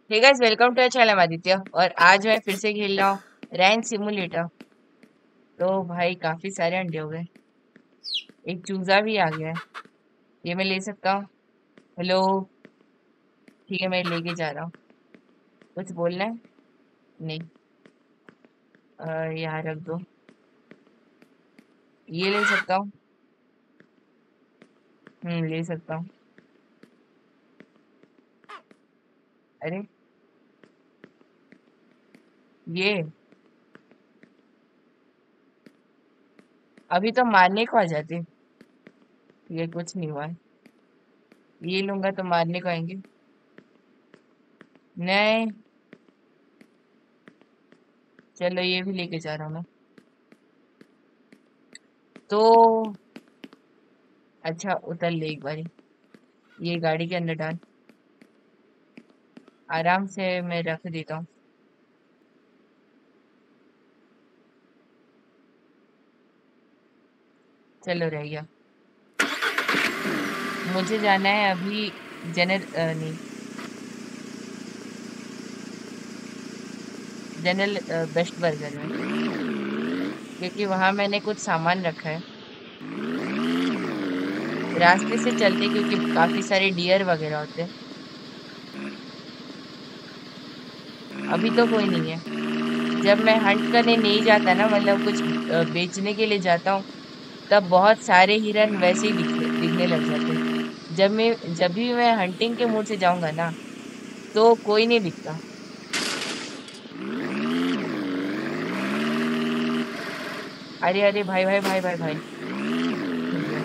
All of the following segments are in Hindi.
Hey guys, welcome to channel Aditya. और आज मैं फिर से खेल रहा हूँ रैंक सिमुलेटर। तो भाई काफी सारे अंडे हो गए। एक चूजा भी आ गया है। ये मैं ले सकता हूँ? हेलो। ठीक है, मैं लेके जा रहा हूँ। कुछ बोलना है? नहीं। यहाँ रख दो। ये ले सकता हूँ? ले सकता हूँ। अरे, ये अभी तो मारने को आ जाते। ये कुछ नहीं हुआ है। ये लूंगा तो मारने को आएंगे। नहीं। चलो, ये भी लेके जा रहा हूँ मैं। तो अच्छा, उतर ले एक बारी। ये गाड़ी के अंदर डाल। आराम से मैं रख देता हूँ। चलो, रह गया। मुझे जाना है अभी। नहीं, जनरल बेस्ट बर्गर में। क्योंकि वहां मैंने कुछ सामान रखा है। रास्ते से चलते, क्योंकि काफी सारे डियर वगैरह होते हैं। अभी तो कोई नहीं है। जब मैं हंट करने नहीं जाता ना, मतलब कुछ बेचने के लिए जाता हूँ, तब बहुत सारे हिरन वैसे ही दिखने लग जाते हैं। जब भी मैं हंटिंग के मूड से जाऊंगा ना, तो कोई नहीं दिखता। अरे अरे, भाई भाई भाई भाई भाई। रुक जा।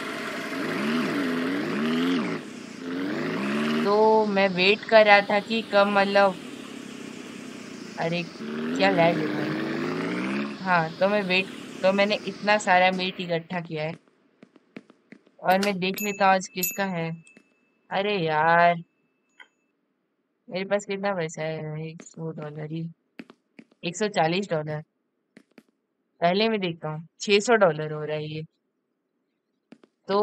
तो मैं वेट कर रहा था कि कब, मतलब अरे, क्या लैग है भाई। हाँ, तो मैंने इतना सारा मीट इकट्ठा किया है। और मैं देख लेता हूँ आज किसका है। अरे यार, मेरे पास कितना पैसा है? $100 ही। $140। पहले मैं देखता हूँ, $600 हो रहा है ये। तो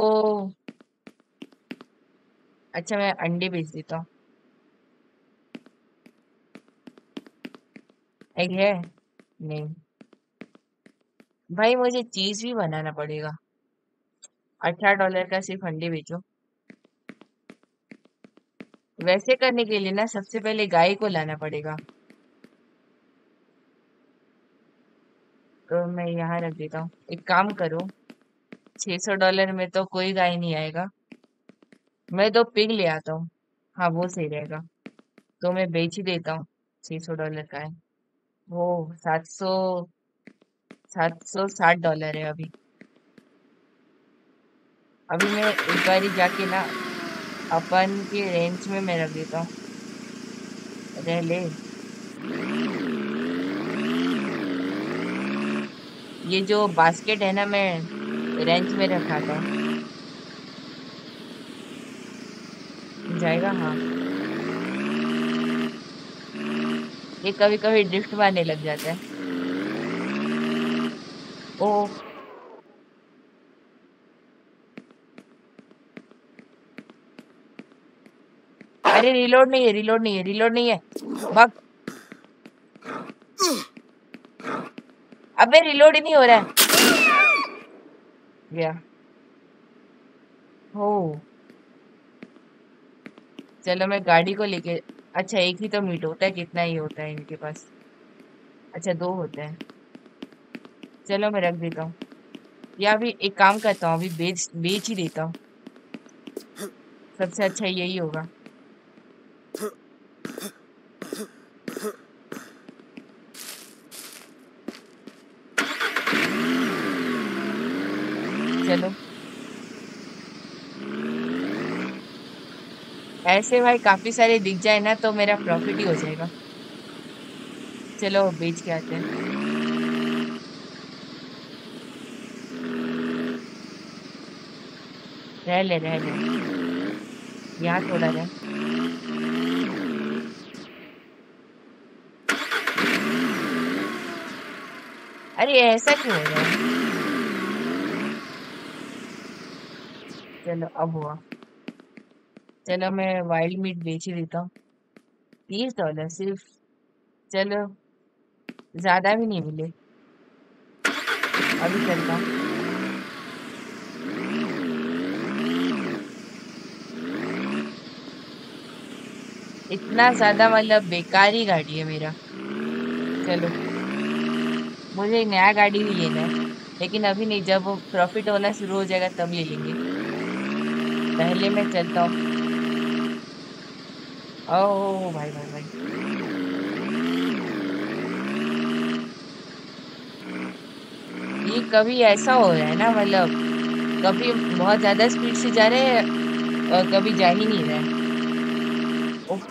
अच्छा, मैं अंडे बेच देता हूँ। एग है? नहीं। भाई, मुझे चीज भी बनाना पड़ेगा। $18 का सिर्फ अंडे बेचो। वैसे करने के लिए ना, सबसे पहले गाय को लाना पड़ेगा। तो मैं यहाँ रख देता हूँ। एक काम करो, $600 में तो कोई गाय नहीं आएगा। मैं तो पिग ले आता हूँ। हाँ, वो सही रहेगा। तो मैं बेच ही देता हूँ। $600 का है वो। 760 है अभी। अभी मैं एक बारी जाके ना, अपन के रेंज में मैं रख देता हूँ। रह ले। ये जो बास्केट है ना, मैं रेंज में रखाता हूँ। जाएगा, हाँ। ये कभी कभी ड्रिफ्ट मारने लग जाता है। ओ, अरे, रिलोड नहीं है, रिलोड नहीं है, रिलोड नहीं है। भाग। अबे, रिलोड ही नहीं हो रहा है। गया। हो। चलो, मैं गाड़ी को लेके। अच्छा, एक ही तो मीट होता है? कितना ही होता है इनके पास? अच्छा, दो होते हैं। चलो, मैं रख देता हूँ। या अभी एक काम करता हूँ, अभी बेच बेच ही देता हूँ। सबसे अच्छा यही होगा। चलो, ऐसे भाई काफी सारे दिख जाए ना, तो मेरा प्रॉफिट ही हो जाएगा। चलो, बेच के आते हैं। रह ले, रह ले। यहाँ थोड़ा रह। अरे, ऐसा क्यों हो रहा है? चलो, अब हुआ। चलो, मैं वाइल्ड मीट बेच ही देता हूँ। $30 सिर्फ। चलो, ज्यादा भी नहीं मिले। अभी चलता हूँ। इतना ज्यादा मतलब बेकार ही गाड़ी है मेरा। चलो, मुझे एक नया गाड़ी भी लेना है, लेकिन अभी नहीं, जब वो प्रॉफिट होना शुरू हो जाएगा तब ले लेंगे। पहले मैं चलता हूँ। ओह भाई भाई भाई, ये कभी ऐसा हो रहा है ना, मतलब कभी बहुत ज्यादा स्पीड से जा रहे हैं और कभी जा ही नहीं रहे हैं। उफ,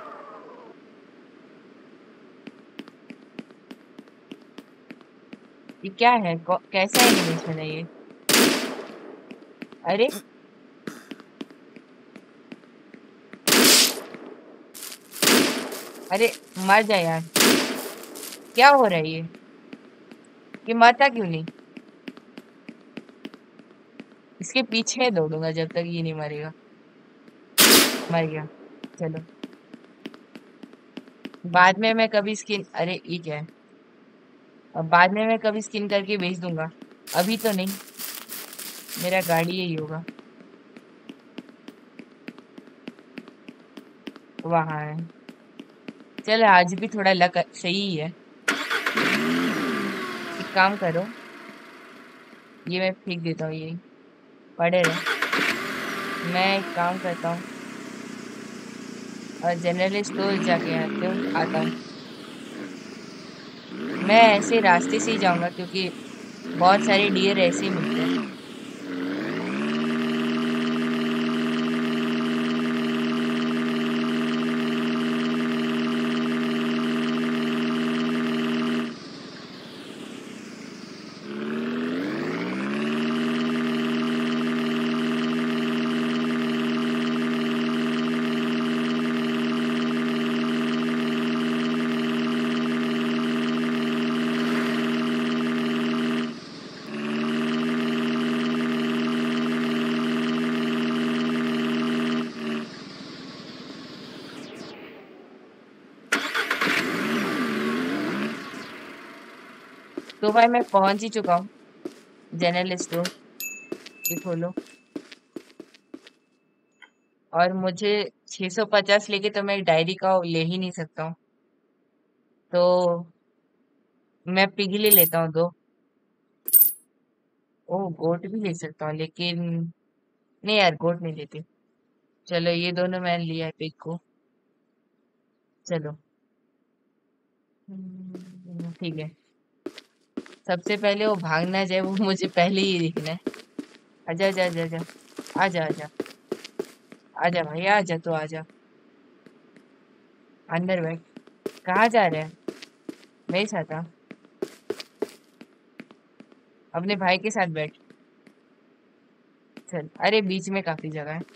ये क्या है? कैसा एनिमेशन है ये? अरे, अरे, मर जा यार। क्या हो रहा है ये मरता क्यों नहीं? इसके पीछे दौड़ूंगा जब तक ये नहीं मरेगा। मर गया। चलो, बाद में मैं कभी स्किन, अरे ये क्या है? अब बाद में मैं कभी स्किन करके बेच दूंगा, अभी तो नहीं। मेरा गाड़ी यही होगा। वहां है। चल, आज भी थोड़ा लक सही ही है। एक काम करो, ये मैं फेंक देता हूँ, ये पड़े रहे। मैं एक काम करता हूँ और जनरल स्टोर जाके आता हूँ। मैं ऐसे रास्ते से ही जाऊंगा क्योंकि बहुत सारे डियर ऐसे ही मिलते हैं। तो भाई मैं पहुंच ही चुका हूँ जनरल स्टोर। ये खोलो। और मुझे 650 लेके तो मैं एक डायरी का ले ही नहीं सकता हूँ। तो मैं पिघली लेता हूँ दो। ओह, गोट भी ले सकता हूँ, लेकिन नहीं यार, गोट नहीं लेती। चलो, ये दोनों मैंने लिया है पिग को। चलो। ठीक है। सबसे पहले वो भागना जाए, वो मुझे पहले ही दिखना है। आजा आजा आजा आजा। आजा आजा। आजा भाई, आजा तो आजा। अंदर बैठ। कहाँ जा रहे हैं? मेरे साथ आ। अपने भाई के साथ बैठ। चल, अरे बीच में काफी जगह है।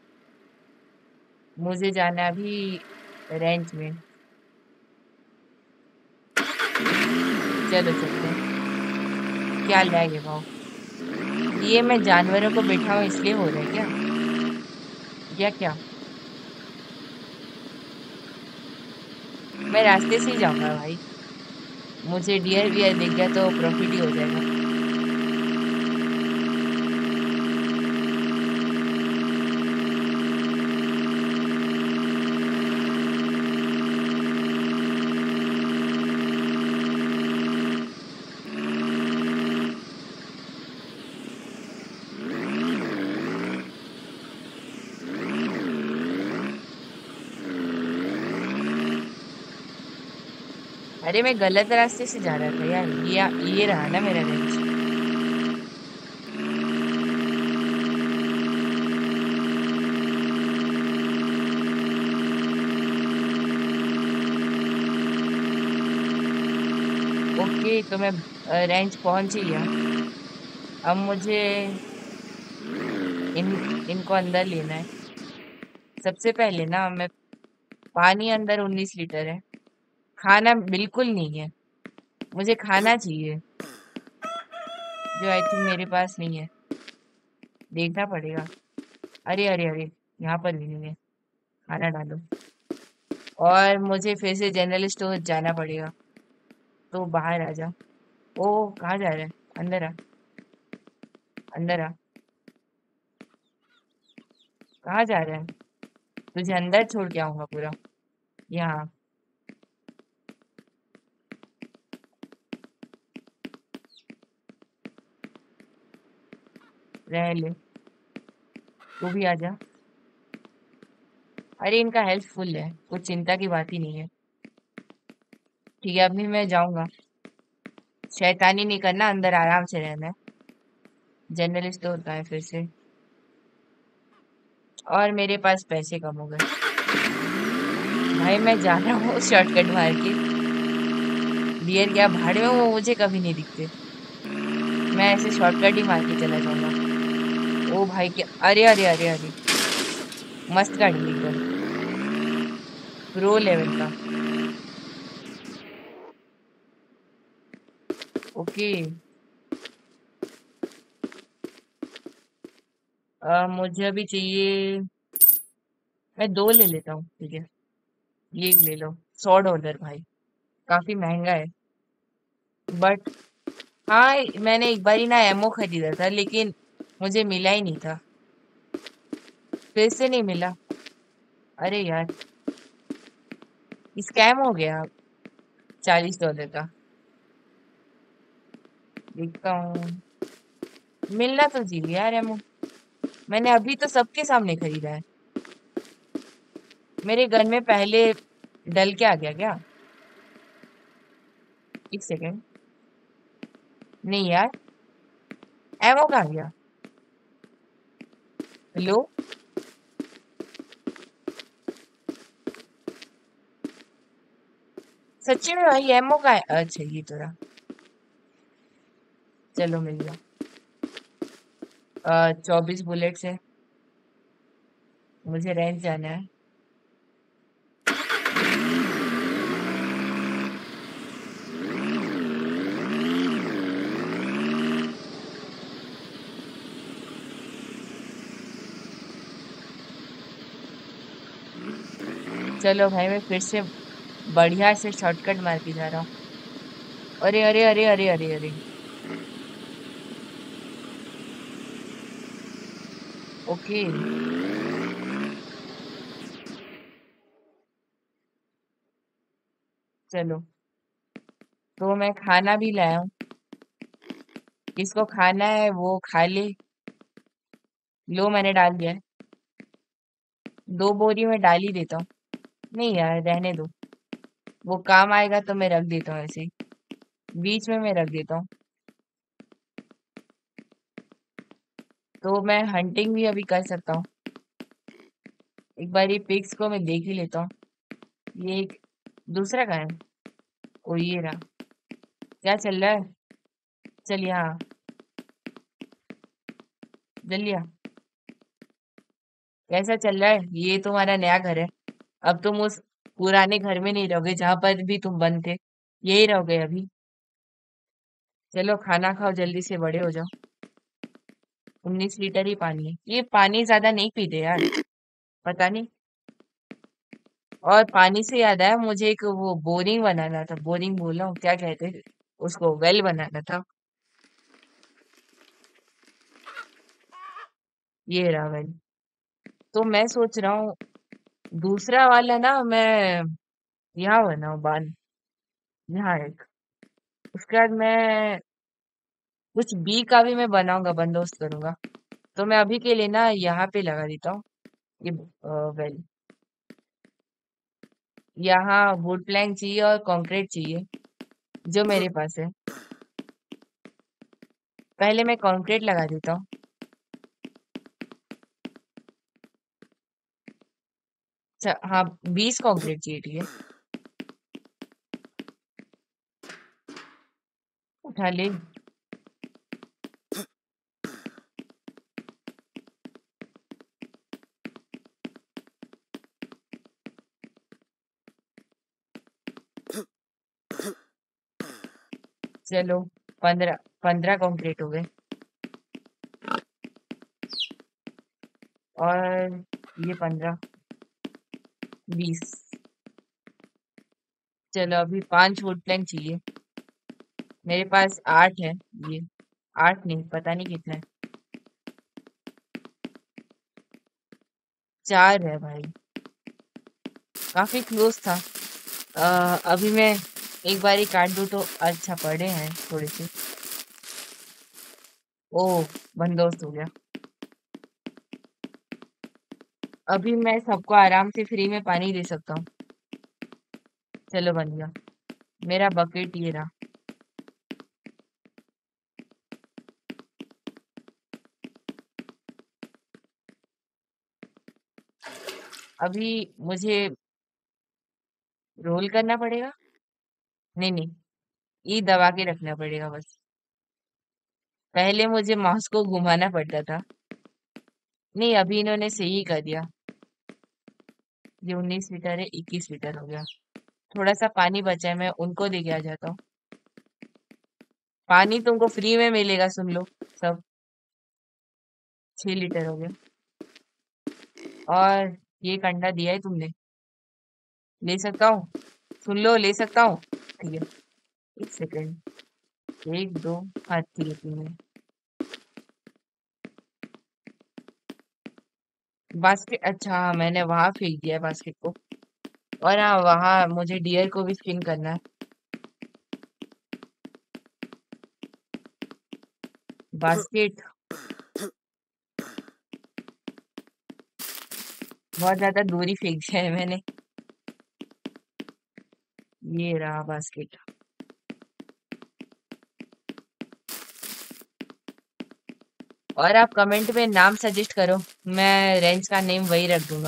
मुझे जाना है अभी रेंज में। चलो चलते हैं। क्या लैग है भाव? ये मैं जानवरों को बैठा हूँ इसलिए हो रहा है क्या? या क्या? मैं रास्ते से ही जाऊंगा भाई। मुझे डियर वियर दिख गया तो प्रॉफिट ही हो जाएगा। अरे, मैं गलत रास्ते से जा रहा था यार। ये रहा ना मेरा रेंज। ओके, तो मैं रेंज पहुंच ही गया। अब मुझे इन इनको अंदर लेना है। सबसे पहले ना मैं, पानी अंदर 19 लीटर है। खाना बिल्कुल नहीं है। मुझे खाना चाहिए, जो आई थिंक मेरे पास नहीं है। देखना पड़ेगा। अरे अरे अरे, यहाँ पर भी नहीं है। खाना डालो। और मुझे फिर से जनरल स्टोर जाना पड़ेगा। तो बाहर आ जा। ओ, कहाँ जा रहा है? अंदर आ। अंदर आ। कहाँ जा रहा है? तुझे अंदर छोड़ के आऊंगा पूरा। यहाँ। रह ले। तू भी आ जा। अरे इनका हेल्थ फुल है, कुछ चिंता की बात ही नहीं है। ठीक है, अभी मैं जाऊंगा। शैतानी नहीं करना, अंदर आराम से रहना है। जनरल स्टोर का है फिर से। और मेरे पास पैसे कम हो गए। भाई मैं जा रहा हूँ शॉर्टकट मार के। डियर क्या भाड़ में, वो मुझे कभी नहीं दिखते। मैं ऐसे शॉर्टकट ही मार के चला जाऊंगा। ओ भाई क्या, अरे अरे अरे अरे। मस्त गाड़ी है एकदम। प्रो लेवल का। ओके। मुझे अभी चाहिए। मैं दो ले लेता हूँ, ठीक है। ये एक ले लो। $100 भाई। काफी महंगा है। बट हाँ, मैंने एक बार ही ना एमओ खरीदा था, लेकिन मुझे मिला ही नहीं था। फिर से नहीं मिला। अरे यार, स्कैम हो गया। $40 का। देखता हूँ। मिलना तो चाहिए यार एमओ। मैंने अभी तो सबके सामने खरीदा है। मेरे घर में पहले डल के आ गया क्या? एक सेकेंड। नहीं यार, एमओ कहाँ गया? हेलो। सच्ची में भाई एमओ का है? अच्छा ये तो रहा। चलो मिल गया। 24 बुलेट्स है। मुझे रेंज जाना है। चलो भाई, मैं फिर से बढ़िया से शॉर्टकट मार के जा रहा हूँ। अरे अरे अरे अरे अरे अरे। ओके। चलो, तो मैं खाना भी लाया हूँ। किसको खाना है वो खा ले। लो, मैंने डाल दिया है। दो बोरी में डाल ही देता हूँ। नहीं यार, रहने दो। वो काम आएगा तो मैं रख देता हूँ ऐसे ही। बीच में मैं रख देता हूँ। तो मैं हंटिंग भी अभी कर सकता हूँ। एक बार ये पिग्स को मैं देख ही लेता हूँ। ये एक दूसरा कहाँ है? ओ ये रहा। क्या चल रहा है? चल यहाँ। जल्दी आ। कैसा चल रहा है? ये तुम्हारा नया घर है। अब तुम उस पुराने घर में नहीं रहोगे जहां पर भी तुम बंद थे। यही रहोगे अभी। चलो खाना खाओ, जल्दी से बड़े हो जाओ। 19 लीटर ही पानी है। ये पानी ज्यादा नहीं पीते यार। पता नहीं। और पानी से याद आया, मुझे एक वो बोरिंग बनाना था। बोरिंग बोल रहा हूँ, क्या कहते हैं उसको, वेल बनाना था। ये रहा वेल। तो मैं सोच रहा हूँ दूसरा वाला ना मैं यहाँ बनाऊँ बांध। यहाँ एक। उसके बाद मैं कुछ बी का भी मैं बनाऊंगा, बंदोबस्त करूंगा। तो मैं अभी के लिए ना यहाँ पे लगा देता हूँ ये वेल। यहाँ वुड प्लैंक चाहिए और कंक्रीट चाहिए, जो मेरे पास है। पहले मैं कंक्रीट लगा देता हूँ। अच्छा हाँ, 20 कंक्रीट चाहिए, ठीक है। उठा ले। चलो, 15 कंक्रीट हो गए। और ये 15, 20। चलो अभी 5 वुड प्लैंक चाहिए। मेरे पास 8 है। ये 8 नहीं, पता नहीं कितना है। 4 है भाई। काफी क्लोज था। अभी मैं एक बार ही काट दूं तो अच्छा पड़े हैं थोड़े से। ओह, बंदोबस्त हो गया। अभी मैं सबको आराम से फ्री में पानी दे सकता हूँ। चलो बन गया। मेरा बकेट ये रहा। अभी मुझे रोल करना पड़ेगा। नहीं नहीं, ये दबा के रखना पड़ेगा बस। पहले मुझे माउस को घुमाना पड़ता था। नहीं, अभी इन्होंने सही कर दिया। ये 19 लीटर है, 21 लीटर हो गया। थोड़ा सा पानी बचा है, मैं उनको दे के आ जाता हूँ। पानी तुमको फ्री में मिलेगा, सुन लो सब। 6 लीटर हो गया। और ये कंडा दिया है तुमने। ले सकता हूँ? सुन लो, ले सकता हूँ? ठीक है। एक सेकंड। एक दो। हाँ ठीक है, तुमने बास्केट। अच्छा हाँ, मैंने वहां फेंक दिया है बास्केट को। और हाँ, वहां मुझे डियर को भी स्पिन करना है। बास्केट बहुत ज्यादा दूरी फेंक दिया है मैंने। ये रहा बास्केट। और आप कमेंट में नाम सजेस्ट करो। मैं रेंज का नेम वही रख दूंगा।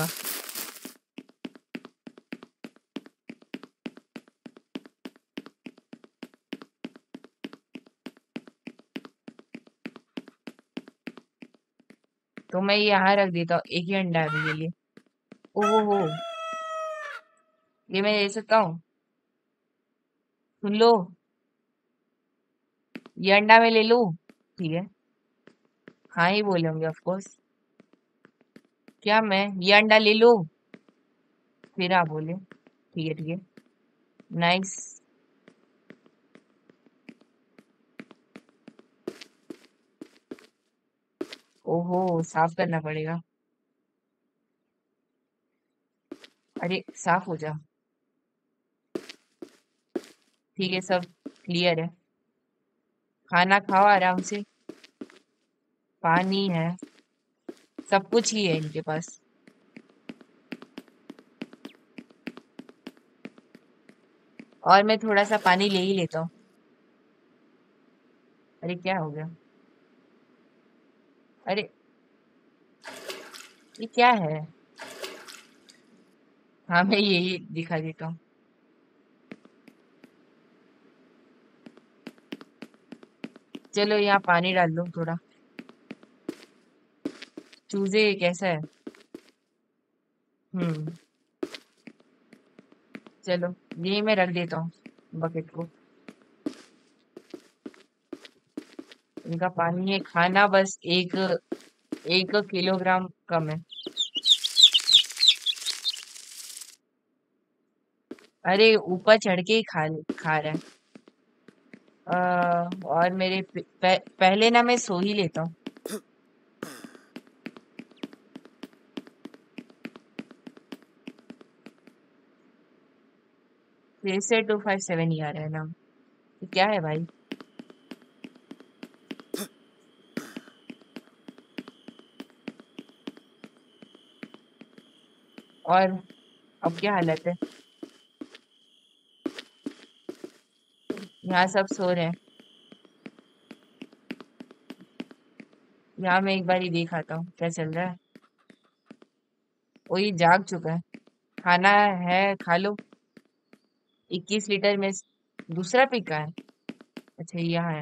तो मैं ये यहाँ रख देता हूँ, एक ही अंडा है अभी के लिए। ओहो हो, ये मैं ले सकता हूँ? सुन लो, ये अंडा मैं ले लूँ? ठीक है। हाँ ही बोले होंगे ऑफ कोर्स। क्या मैं ये अंडा ले लूँ? फिर आप बोले ठीक है ठीक है। नाइस। ओहो, साफ करना पड़ेगा। अरे साफ हो जा। ठीक है, सब क्लियर है। खाना खाओ आराम से। पानी है, सब कुछ ही है इनके पास। और मैं थोड़ा सा पानी ले ही लेता हूँ। अरे क्या हो गया? अरे ये क्या है? हाँ, मैं यही दिखा देता हूँ। चलो यहाँ पानी डाल दो थोड़ा। चूजे कैसा है? हम्म। चलो, यही मैं रख देता हूँ बकेट को। इनका पानी है, खाना बस एक 1 किलोग्राम कम है। अरे ऊपर चढ़ के ही खा रहा है। और मेरे पहले ना मैं सो ही लेता हूँ। फिर से 257 ही आ रहा है ना। ये क्या है भाई? और अब क्या हालत है? यहाँ सब सो रहे हैं। यहाँ मैं एक बार ही देख आता हूँ क्या चल रहा है। वो ये जाग चुका है। खाना है, खा लो। 21 लीटर में दूसरा पी का है। अच्छा, ये यहाँ है।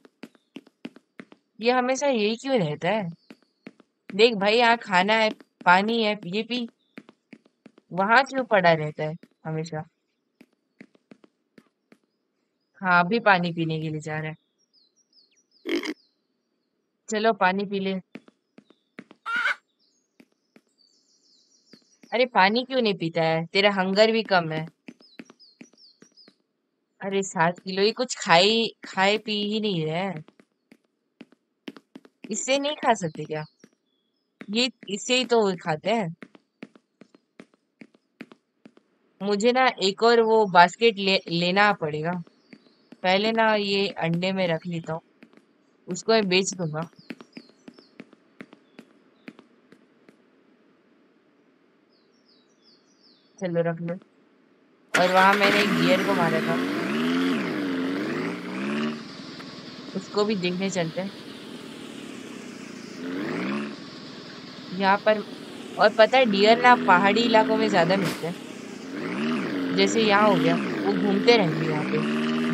ये हमेशा यही क्यों रहता है? देख भाई, यहाँ खाना है, पानी है, ये पी। वहां क्यों पड़ा रहता है हमेशा? हाँ, अभी पानी पीने के लिए जा रहा है। चलो पानी पी ले। अरे पानी क्यों नहीं पीता है? तेरा हंगर भी कम है। अरे 7 किलो, ये कुछ खाई खाए पी ही नहीं रहे हैं। इससे नहीं खा सकते क्या? ये इससे ही तो खाते हैं। मुझे ना एक और वो बास्केट लेना पड़ेगा। पहले ना ये अंडे में रख लेता हूँ, उसको मैं बेच दूंगा। चलो रख लो। और वहां मैंने एक डियर को मारा था, उसको भी देखने चलते हैं यहाँ पर। और पता है डियर ना पहाड़ी इलाकों में ज्यादा मिलते हैं, जैसे यहाँ हो गया, वो घूमते रहेंगे यहाँ पे।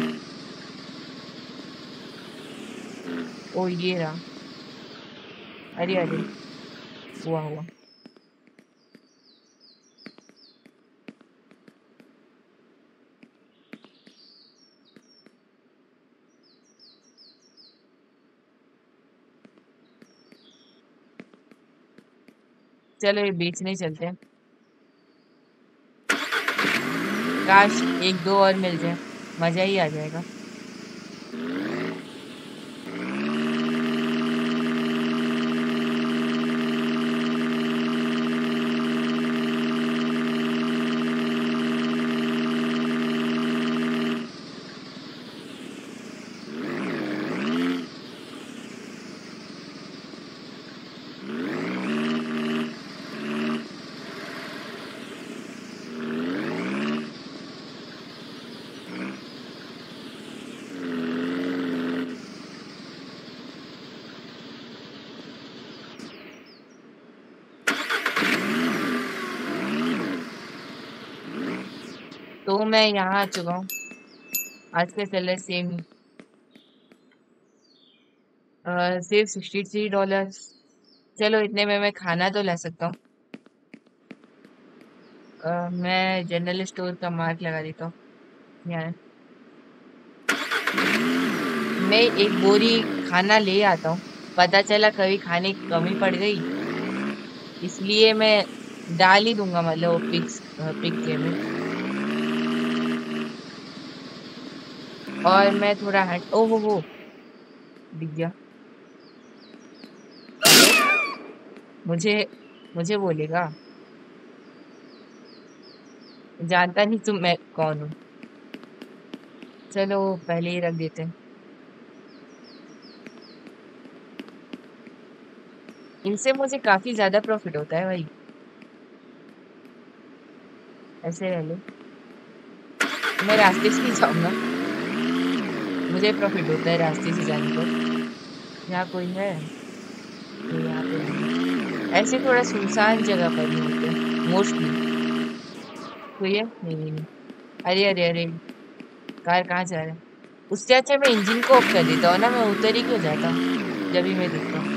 ओ ये रहा। अरे अरे, हुआ हुआ। चलो ये बेचने चलते हैं। काश एक दो और मिल जाए, मजा ही आ जाएगा। तो मैं यहाँ आ चुका हूँ। आज का चल रहा है सेम, सिर्फ $63। चलो इतने में मैं खाना तो ला सकता हूँ। मैं जनरल स्टोर का मार्क लगा देता हूँ यहाँ। मैं एक बोरी खाना ले आता हूँ। पता चला कभी खाने की कमी पड़ गई, इसलिए मैं डाल ही दूंगा, मतलब पिग के में। और मैं थोड़ा हट, ओ हो, दिख गया। अरे मुझे मुझे बोलेगा, जानता नहीं तुम मैं कौन हूँ। चलो पहले ही रख देते हैं। इनसे मुझे काफी ज्यादा प्रॉफिट होता है भाई। ऐसे रह लो, मैं रास्ते से ही जाऊंगा, मुझे प्रॉफिट होता है रास्ते से जाने पर। यहाँ कोई है? नहीं, यहाँ पे नहीं है। ऐसे थोड़ा सुनसान जगह पर ही होते हैं मोस्टली। कोई है? नहीं नहीं नहीं। अरे अरे अरे, कार कहाँ जा रहा है? उससे अच्छा मैं इंजन को ऑफ कर देता हूँ ना, मैं उतर ही क्यों जाता जब भी मैं देखता हूँ।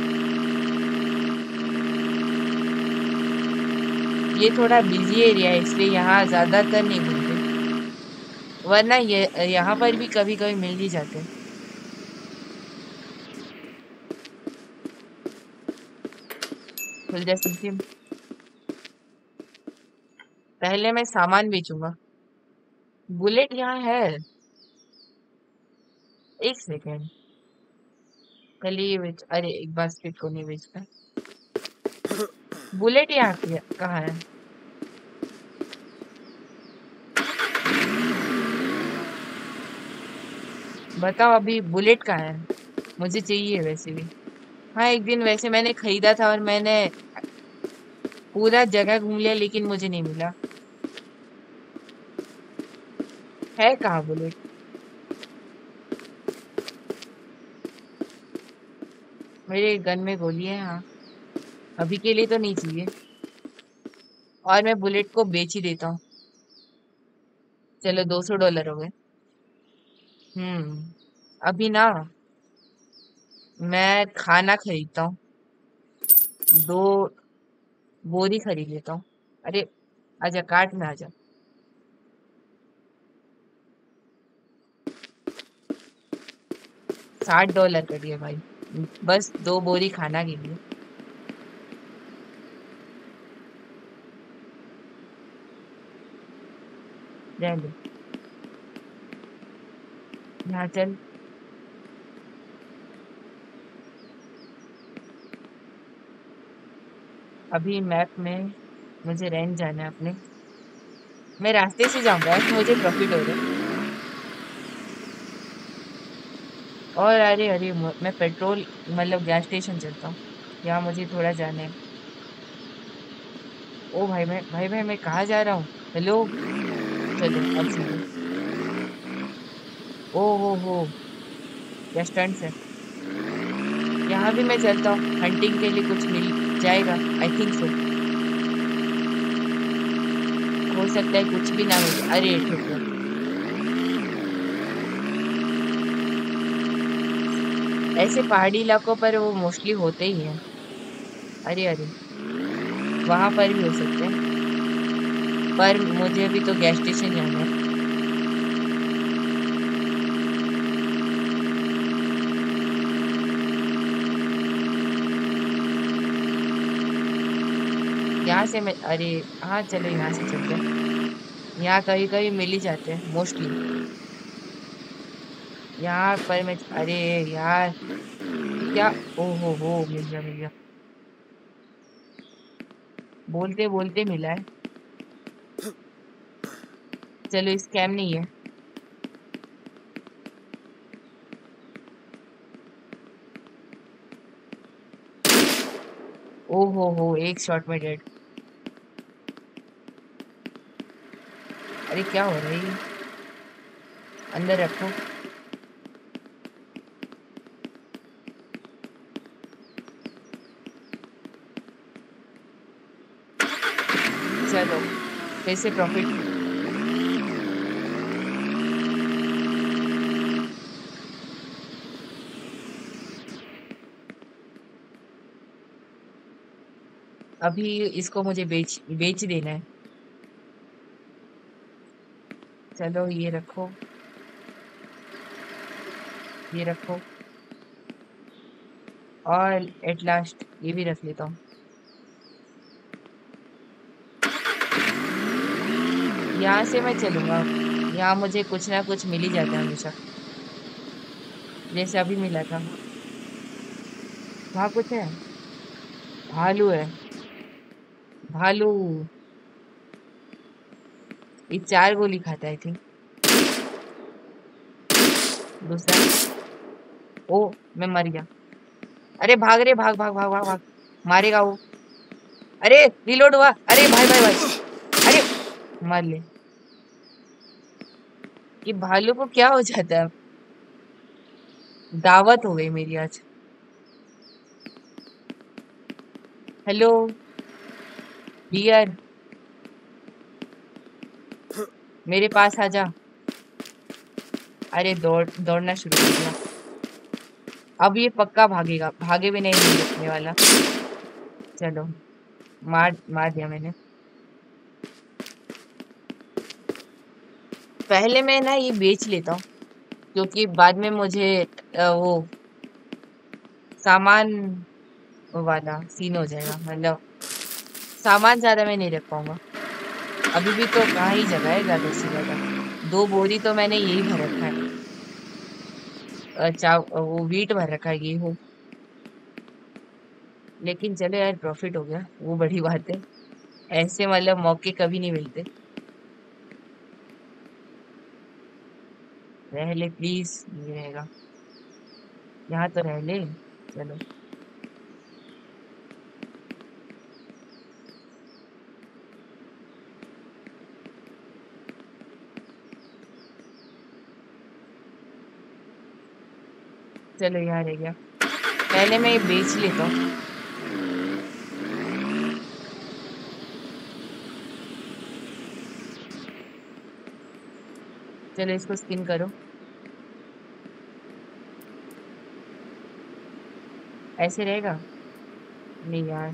ये थोड़ा बिजी एरिया है, इसलिए यहाँ ज्यादातर नहीं घूमते, वरना ये यहाँ पर भी कभी कभी मिल ही जाते हैं। खुल जा सिम। पहले मैं सामान बेचूंगा। बुलेट यहाँ है? एक सेकेंड, पहले ये बेच, अरे एक बास्केट को नहीं बेचता। बुलेट यहाँ कहाँ है? बताओ अभी बुलेट कहाँ है? मुझे चाहिए वैसे भी। हाँ एक दिन वैसे मैंने खरीदा था और मैंने पूरा जगह घूम लिया, लेकिन मुझे नहीं मिला। है कहाँ बुलेट? मेरे गन में गोली है, हाँ। अभी के लिए तो नहीं चाहिए, और मैं बुलेट को बेच ही देता हूँ। चलो $200 हो गए। अभी ना मैं खाना खरीदता हूँ, 2 बोरी खरीद लेता हूँ। अरे आजा, काट में आजा। $60 कर दिए भाई, बस 2 बोरी खाना के लिए। रहने दो। यहाँ चल। अभी मैप में मुझे रेंज जाना है अपने। मैं रास्ते से जाऊंगा यार, मुझे प्रॉफिट हो रहा है। और अरे अरे मैं पेट्रोल मतलब गैस स्टेशन चलता हूँ। यहाँ मुझे थोड़ा जाना है। ओ भाई मैं कहाँ जा रहा हूँ? हेलो। चलो अब सही है। ओ हो क्या स्टंट्स है। यहाँ भी मैं चलता हूँ, हंटिंग के लिए कुछ मिल जाएगा। I think so. हो सकता है कुछ भी ना मिले। अरे ठुक गया। ऐसे पहाड़ी इलाकों पर वो मोस्टली होते ही हैं। अरे अरे, वहां पर भी हो सकते हैं। पर मुझे अभी तो गैस स्टेशन जाना है। यहाँ से मैं अरे, हाँ चलो यहाँ से चलते हैं। यहाँ कहीं कहीं मिल ही जाते हैं मोस्टली। यहाँ पर मैं अरे यार, ये क्या। ओ हो मिल गया मिल गया। बोलते बोलते मिला है। चलो स्कैम नहीं है। ओ हो एक शॉट में डेड। अरे क्या हो रहा है ये? अंदर रखो। चलो फिर से प्रॉफिट। अभी इसको मुझे बेच बेच देना है। चलो ये रखो, ये रखो। और एट लास्ट ये भी रख लेता हूँ। यहाँ से मैं चलूंगा। यहाँ मुझे कुछ ना कुछ मिल ही जाता है हमेशा। जैसे अभी मिला था। वहाँ कुछ है। भालू है। भालू। ये 4 गोली खाता है थी। दूसरा। ओ, मैं मर गया। अरे भाग रे, भाग भाग भाग भाग भाग। मारेगा वो। अरे रिलोड हुआ। अरे भाई भाई भाई। अरे मार ले। ये भालू को क्या हो जाता है? दावत हो गई मेरी आज। हेलो डियर, मेरे पास आ जा। अरे दौड़ना शुरू कर दिया। अब ये पक्का भागेगा, भागे भी नहीं रुकने वाला। चलो मार मार दिया मैंने। पहले मैं ना ये बेच लेता हूँ, क्योंकि बाद में मुझे वो सामान वाला सीन हो जाएगा। मतलब सामान ज्यादा मैं नहीं रख पाऊंगा। अभी भी तो कहाँ ही जगह है ज्यादा से ज्यादा। 2 बोरी तो मैंने यही भर रखा है। वो वीट भर रखा है, गेहूं। लेकिन चलो यार, प्रॉफिट हो गया, वो बड़ी बात है। ऐसे मतलब मौके कभी नहीं मिलते। रह ले प्लीज, नहीं रहेगा। यहाँ तो रह ले। चलो चलो, यहाँ रह गया। पहले मैं ये बेच लेता हूँ। चलो इसको स्किन करो। ऐसे रहेगा? नहीं यार।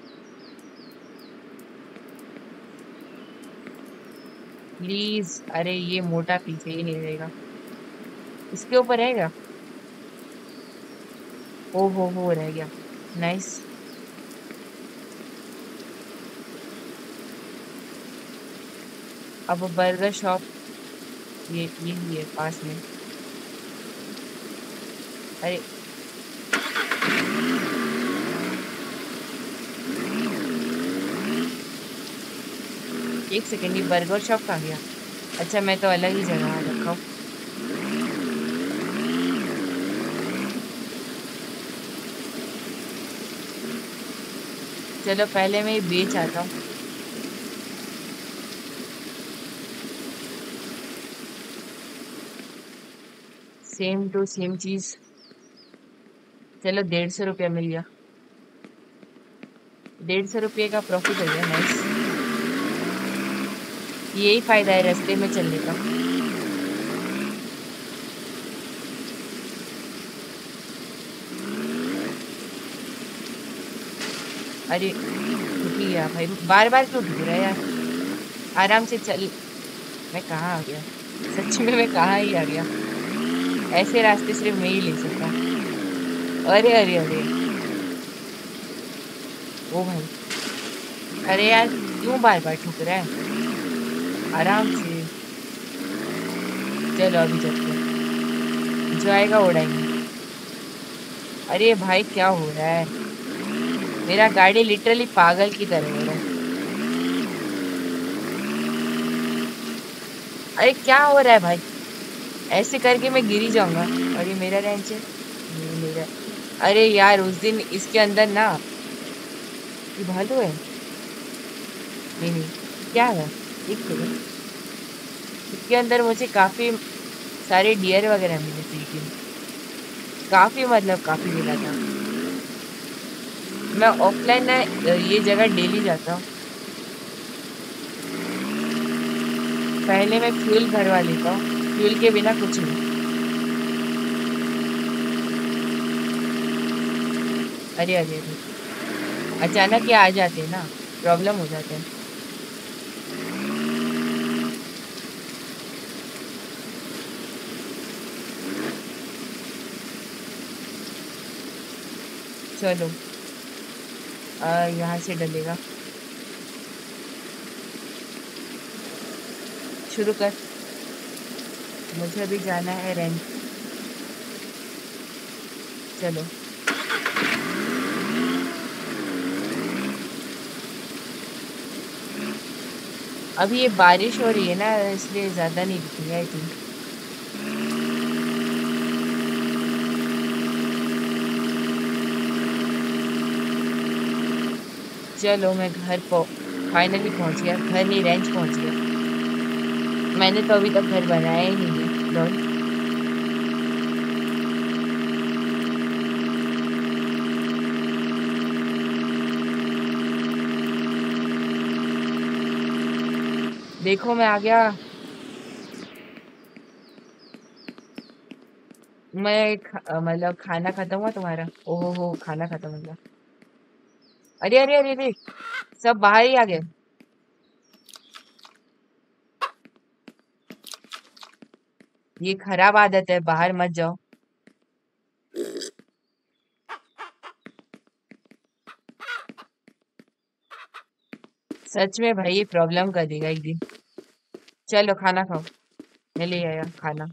प्लीज, अरे ये मोटा पीछे ही नहीं रहेगा। इसके ऊपर रहेगा। ओ हो रह गया। नाइस। अब बर्गर शॉप ये यही है पास में। अरे एक सेकंड, ये बर्गर शॉप कहाँ गया? अच्छा, मैं तो अलग ही जगह रखा हूँ। चलो पहले मैं ये बेच आता हूँ। सेम टू सेम चीज। चलो 150 रुपया मिल गया। 150 रुपये का प्रॉफिट हो गया, नाइस। यही फायदा है रास्ते में चलने का। अरे ठुक ही गया भाई, बार बार क्यों ठुक रहा है यार? आराम से चल। मैं कहाँ आ गया? सच में मैं कहाँ ही आ गया? ऐसे रास्ते सिर्फ मैं ही ले सकता हूँ। अरे अरे अरे, ओ भाई। अरे यार, क्यों बार बार ठुक रहा है? आराम से। चलो अभी चलते हैं, जो आएगा उड़ाएंगे। अरे भाई, क्या हो रहा है? मेरा गाड़ी लिटरली पागल की तरह हो रहा है। अरे क्या हो रहा है भाई? ऐसे करके मैं गिर ही जाऊंगा। और ये मेरा रेंच है, ये मेरा। अरे यार, उस दिन इसके अंदर ना, ये भालू है? नहीं नहीं, क्या है? एक सेकंड। इसके अंदर मुझे काफी सारे डियर वगैरह मिले थे, लेकिन काफी मतलब काफी मिला था। मैं ऑफलाइन ना ये जगह डेली जाता हूँ। पहले मैं फ्यूल भरवा लेता हूँ, फ्यूल के बिना कुछ नहीं। अरे अरे अरे, अचानक ये आ जाते हैं ना, प्रॉब्लम हो जाता है। चलो, यहाँ से डलेगा। शुरू कर। मुझे अभी जाना है रेंट। चलो। अभी ये बारिश हो रही है ना, इसलिए ज्यादा नहीं दिखेगा आई थिंक। चलो, मैं घर फाइनली पहुंच गया। घर नहीं, रेंच पहुंच गया। मैंने तो अभी तक घर बनाया ही नहीं है, लॉल। देखो, मैं आ गया। मतलब खाना खत्म हुआ तुम्हारा? ओहो हो, खाना खत्म हो गया। अरे अरे अरे अरे, सब बाहर ही आ गए। ये खराब आदत है, बाहर मत जाओ। सच में भाई, ये प्रॉब्लम कर देगा एक दिन। चलो खाना खाओ, मैं ले आया खाना।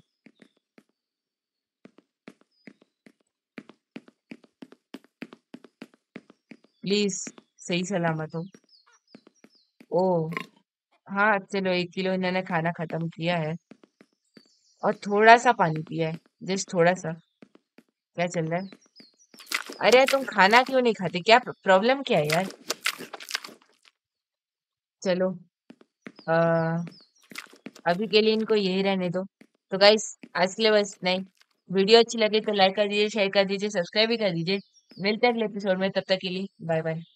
प्लीज, सही सलामत हो। ओ, हाँ चलो, 1 किलो इन्होंने खाना खत्म किया है। और थोड़ा सा पानी पिया है, जस्ट थोड़ा सा। क्या चल रहा है? अरे यार, तुम खाना क्यों नहीं खाते? क्या प्रॉब्लम क्या है यार? चलो, आ, अभी के लिए इनको यही रहने दो। तो गाइस, आज के लिए बस नहीं। वीडियो अच्छी लगे तो लाइक कर दीजिए, शेयर कर दीजिए, सब्सक्राइब भी कर दीजिए। मिलते हैं अगले एपिसोड में, तब तक के लिए बाय बाय।